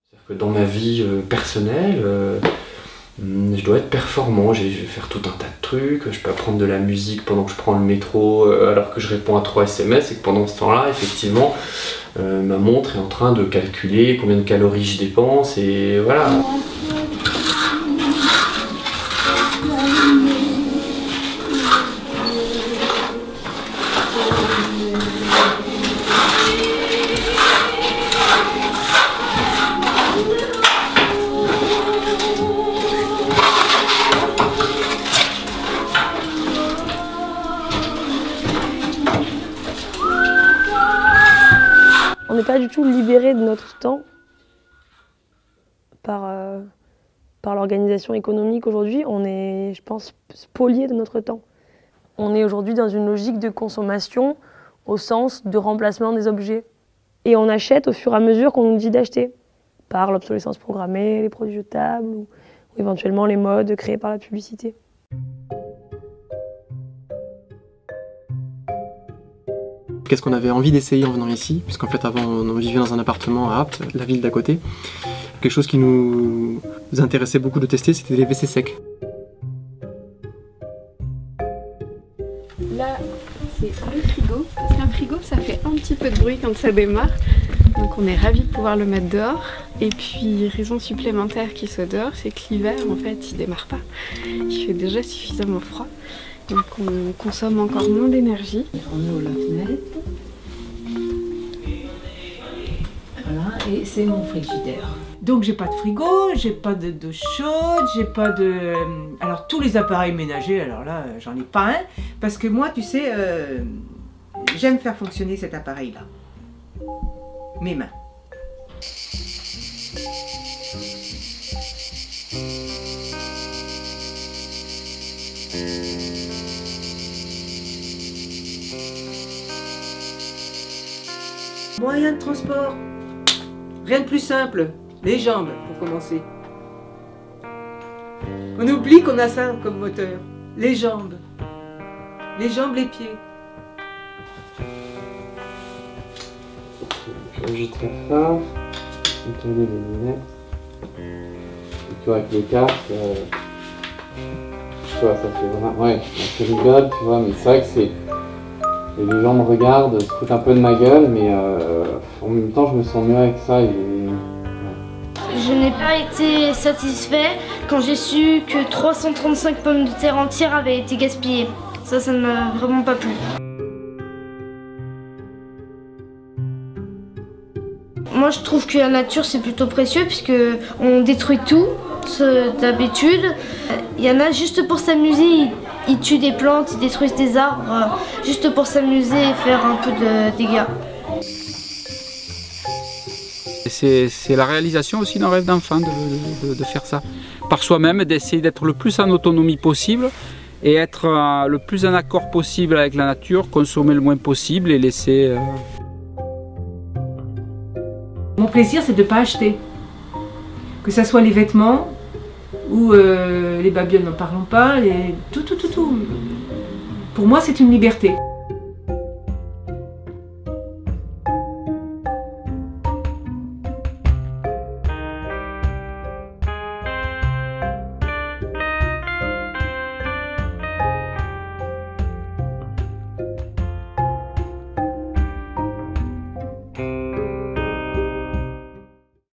Dans ma vie personnelle, je dois être performant, je vais faire tout un tas de trucs, je peux apprendre de la musique pendant que je prends le métro alors que je réponds à 3 SMS et que pendant ce temps-là, effectivement, ma montre est en train de calculer combien de calories je dépense et voilà. On n'est pas du tout libéré de notre temps par l'organisation économique aujourd'hui. On est, je pense, spolié de notre temps. On est aujourd'hui dans une logique de consommation au sens de remplacement des objets. Et on achète au fur et à mesure qu'on nous dit d'acheter, par l'obsolescence programmée, les produits jetables ou éventuellement les modes créés par la publicité. Qu'est-ce qu'on avait envie d'essayer en venant ici, puisqu'en fait avant on vivait dans un appartement à Apt, la ville d'à côté. Quelque chose qui nous intéressait beaucoup de tester, c'était les WC secs. Là, c'est le frigo, parce qu'un frigo ça fait un petit peu de bruit quand ça démarre. Donc on est ravis de pouvoir le mettre dehors. Et puis raison supplémentaire qu'il soit dehors, c'est que l'hiver en fait il démarre pas. Il fait déjà suffisamment froid. Donc on consomme encore moins d'énergie. On ouvre la fenêtre. Voilà, et c'est mon frigidaire. Donc j'ai pas de frigo, j'ai pas de douche chaude, j'ai pas de... Alors tous les appareils ménagers, alors là j'en ai pas un. Parce que moi tu sais, j'aime faire fonctionner cet appareil-là. Mes mains. Moyen de transport. Rien de plus simple. Les jambes, pour commencer. On oublie qu'on a ça comme moteur. Les jambes. Les jambes, les pieds. Je vais juste faire ça. Nettoyer les lunettes. Et tu vois, avec le casque, tu vois, ça fait vraiment... Ouais, je rigole, tu vois, mais c'est vrai que c'est... Et les gens me regardent, se foutent un peu de ma gueule, mais en même temps, je me sens mieux avec ça. Je n'ai pas été satisfait quand j'ai su que 335 pommes de terre entières avaient été gaspillées. Ça ne m'a vraiment pas plu. Moi, je trouve que la nature, c'est plutôt précieux puisque on détruit tout d'habitude. Il y en a juste pour s'amuser, ils tuent des plantes, ils détruisent des arbres juste pour s'amuser et faire un peu de dégâts. C'est la réalisation aussi d'un rêve d'enfant de faire ça. Par soi-même, d'essayer d'être le plus en autonomie possible et être le plus en accord possible avec la nature, consommer le moins possible et laisser... Mon plaisir, c'est de ne pas acheter. Que ce soit les vêtements ou les babioles, n'en parlons pas, tout. Pour moi, c'est une liberté.